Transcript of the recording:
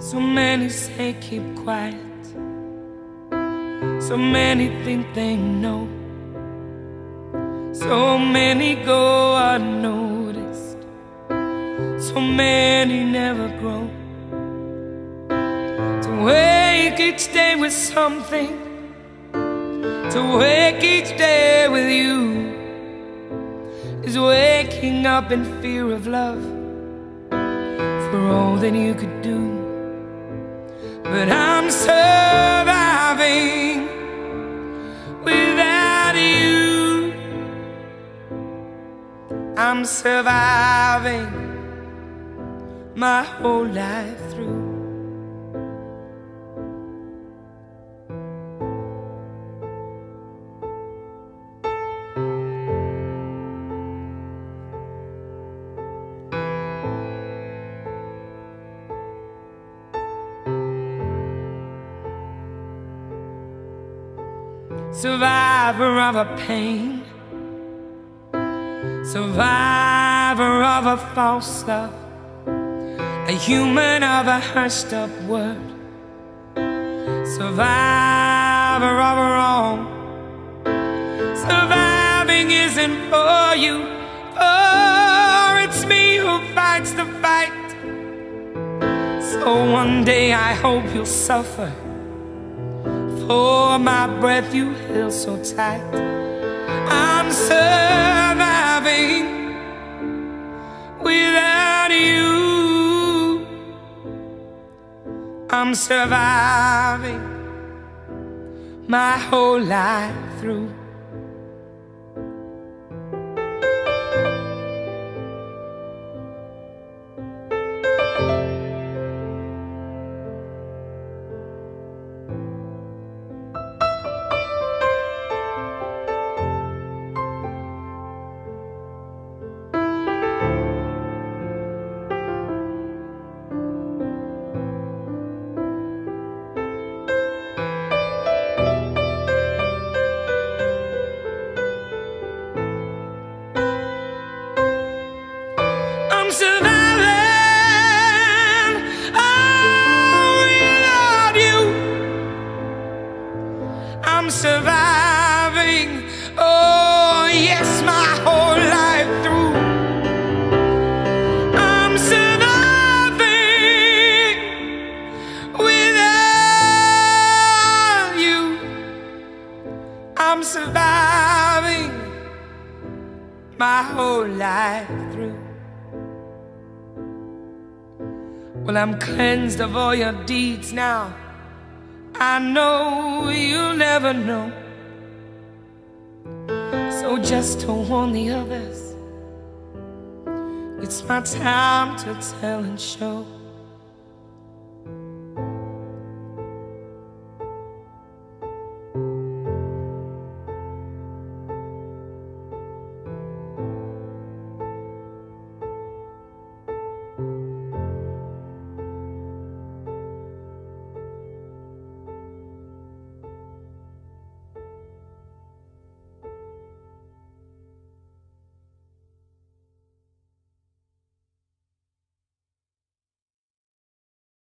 So many say keep quiet, so many think they know, so many go unnoticed, so many never grow. To wake each day with something, to wake each day with you, is waking up in fear of love for all that you could do. But I'm surviving without you. I'm surviving my whole life through. Survivor of a pain, survivor of a false love, a human of a hushed up word, survivor of a wrong. Surviving isn't for you, for it's me who fights the fight. So one day I hope you'll suffer for my breath you held so tight. I'm surviving without you. I'm surviving my whole life through. I'm surviving, oh, without you. I'm surviving, oh yes, my whole life through. I'm surviving without you. I'm surviving my whole life through. Well, I'm cleansed of all your deeds now. I know you'll never know. So just to warn the others, it's my time to tell and show.